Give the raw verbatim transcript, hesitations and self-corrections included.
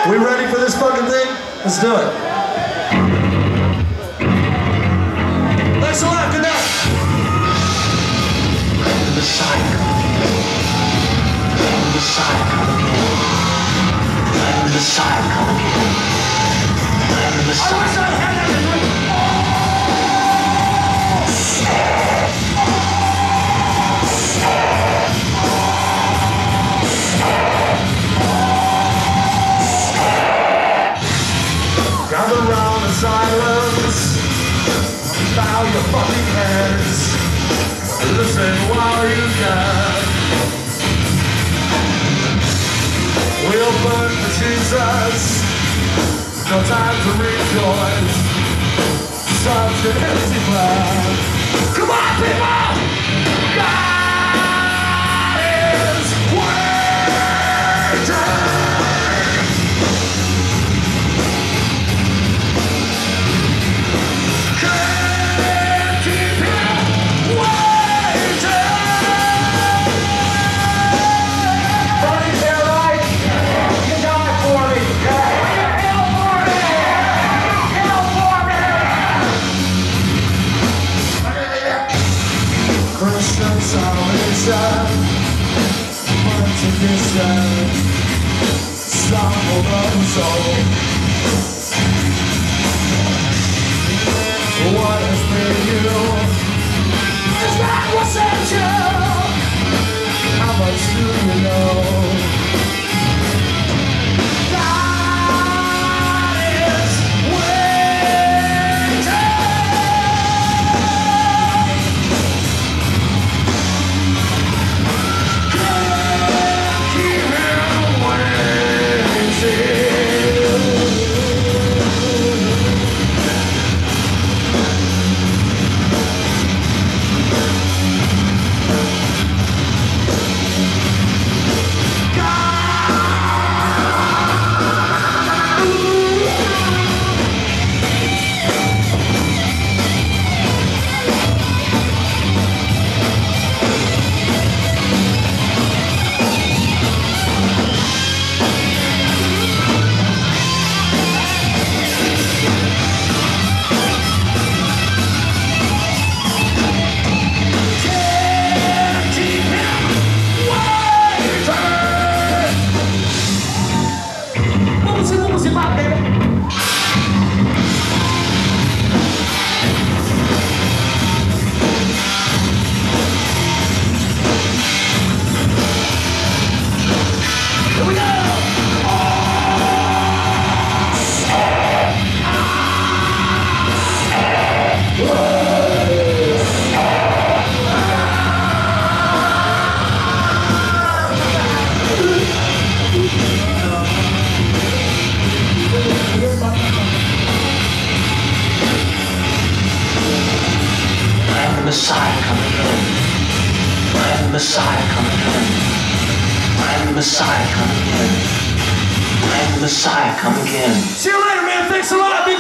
We ready for this fucking thing? Let's do it. Thanks a lot, good night. The Messiah coming in. The Messiah coming in. The Messiah coming in. The Messiah. I wish I had that to drink. Gather round in silence, bow your fucking heads, listen while you can. We'll burn for Jesus, no time to rejoice, such an empty plan. Come on, people! God is waiting! Christian salvation, burn tradition, stumble of the soul. What has made you? Is that what's at you? How much do you know? God is waiting. Keep him waiting. Messiah coming in. I am the Messiah coming in. I am the Messiah coming in. I am the Messiah coming in. See you later, man. Thanks a lot.